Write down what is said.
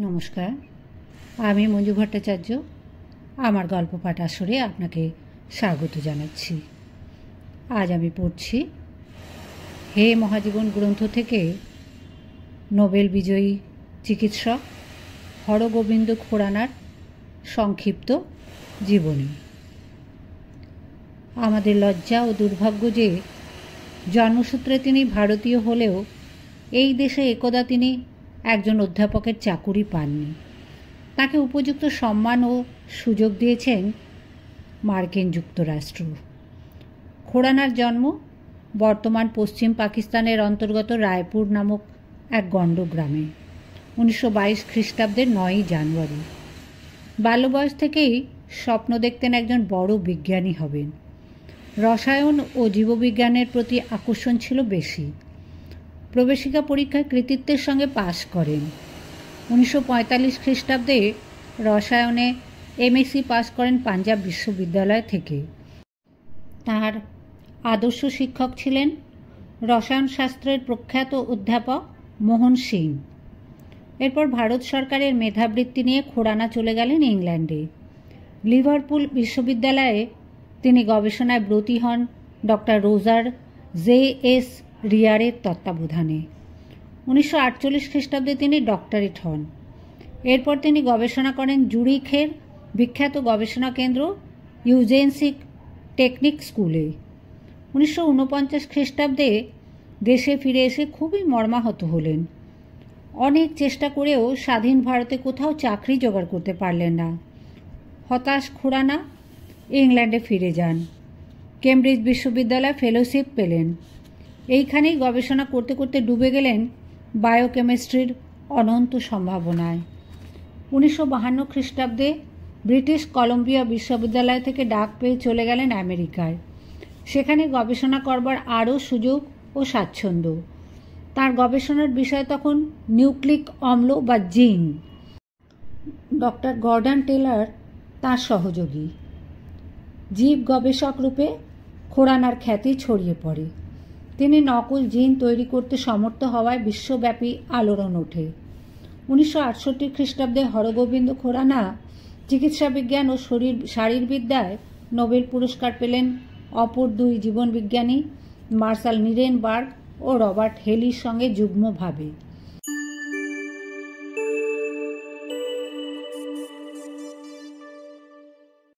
নমস্কার, আমি মঞ্জু ভট্টাচার্য। আমার গল্প পাঠ আসরে আপনাকে স্বাগত জানাচ্ছি। আজ আমি পড়ছি হে মহাজীবন গ্রন্থ থেকে নোবেল বিজয়ী চিকিৎসক হরগোবিন্দ খুরানার সংক্ষিপ্ত জীবনী। আমাদের লজ্জা ও দুর্ভাগ্য যে জন্মসূত্রে তিনি ভারতীয় হলেও এই দেশে একদা তিনি একজন অধ্যাপকের চাকুরি পাননি। তাকে উপযুক্ত সম্মান ও সুযোগ দিয়েছেন মার্কিন যুক্তরাষ্ট্র। খুরানার জন্ম বর্তমান পশ্চিম পাকিস্তানের অন্তর্গত রায়পুর নামক এক গণ্ড গ্রামে 1922 খ্রিস্টাব্দের 9 জানুয়ারি। বাল্য বয়স থেকেই স্বপ্ন দেখতেন একজন বড় বিজ্ঞানী হবেন। রসায়ন ও জীববিজ্ঞানের প্রতি আকর্ষণ ছিল বেশি। প্রবেশিকা পরীক্ষায় কৃতিত্বের সঙ্গে পাশ করেন। 1945 খ্রিস্টাব্দে রসায়নে এমএসসি পাশ করেন পাঞ্জাব বিশ্ববিদ্যালয় থেকে। তার আদর্শ শিক্ষক ছিলেন রসায়ন শাস্ত্রের প্রখ্যাত অধ্যাপক মোহন সিং। এরপর ভারত সরকারের মেধাবৃত্তি নিয়ে খুরানা চলে গেলেন ইংল্যান্ডে। লিভারপুল বিশ্ববিদ্যালয়ে তিনি গবেষণায় ব্রতী হন ডক্টর রোজার জে.এস. রিয়ারের তত্ত্বাবধানে। 1948 খ্রিস্টাব্দে তিনি ডক্টরেট হন। এরপর তিনি গবেষণা করেন জুরিখের বিখ্যাত গবেষণা কেন্দ্র ইউজেন্সিক টেকনিক স্কুলে। 1949 খ্রিস্টাব্দে দেশে ফিরে এসে খুবই মর্মাহত হলেন। অনেক চেষ্টা করেও স্বাধীন ভারতে কোথাও চাকরি জোগাড় করতে পারলেন না। হতাশ খুরানা ইংল্যান্ডে ফিরে যান। কেমব্রিজ বিশ্ববিদ্যালয়ে ফেলোশিপ পেলেন। এইখানেই গবেষণা করতে করতে ডুবে গেলেন বায়োকেমিস্ট্রির অনন্ত সম্ভাবনায়। 1952 খ্রিস্টাব্দে ব্রিটিশ কলম্বিয়া বিশ্ববিদ্যালয় থেকে ডাক পেয়ে চলে গেলেন আমেরিকায়। সেখানে গবেষণা করবার আরও সুযোগ ও স্বাচ্ছন্দ্য। তার গবেষণার বিষয় তখন নিউক্লিক অম্ল বা জিন। ডক্টর গর্ডন টেলর তার সহযোগী। জীব গবেষক রূপে খুরানার খ্যাতি ছড়িয়ে পড়ে। তিনি নকল জিন তৈরি করতে সমর্থ হওয়ায় বিশ্বব্যাপী আলোড়ন ওঠে। 1968 খ্রিস্টাব্দে হরগোবিন্দ খুরানা চিকিৎসা বিজ্ঞান ও শারীরবিদ্যায় নোবেল পুরস্কার পেলেন অপর দুই জীবনবিজ্ঞানী মার্শাল নিরেনবার্গ ও রবার্ট হেলির সঙ্গে যুগ্মভাবে।